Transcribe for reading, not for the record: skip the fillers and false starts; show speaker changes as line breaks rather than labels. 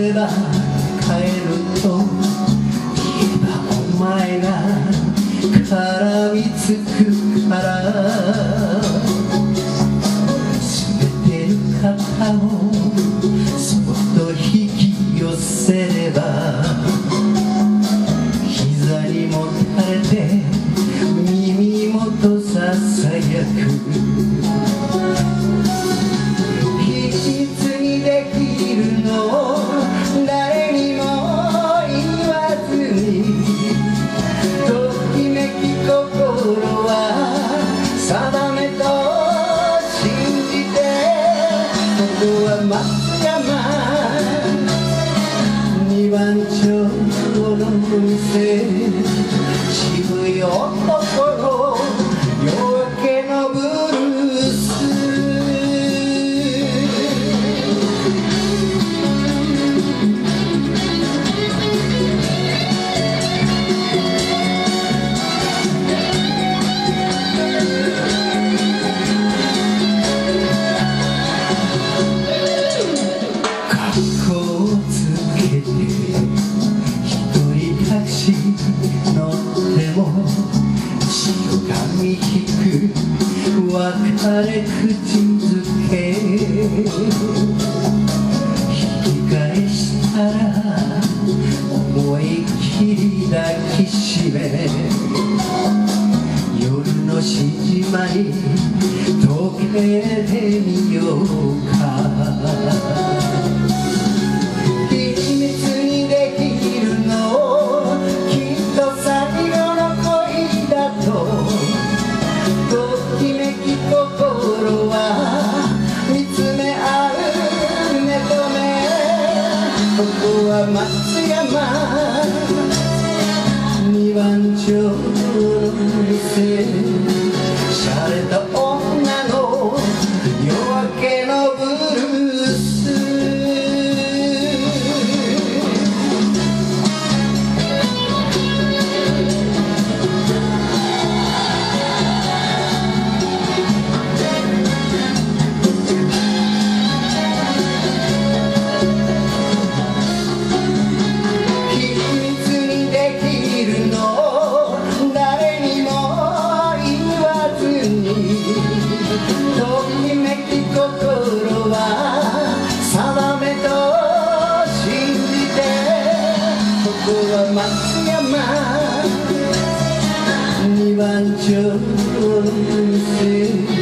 れば帰ると言えばお前が絡みつくから全てる肩をそっと引き寄せれば膝にもたれて耳元ささやく秘密にできるの誰にも言わずにときめき心は定めと信じてここは松山二番町の店渋い男の夜明けのブルース格好をつけて一人タクシー乗っても血を噛み引く別れ口づけ引き返したら思いっきり抱きしめ夜のしじまに溶けてみようか秘密にできるのきっと最後の恋だとときめき心は見つめ合う目と目ここは松山二番町の店しゃれた女の夜明けのブルース松山二番町の店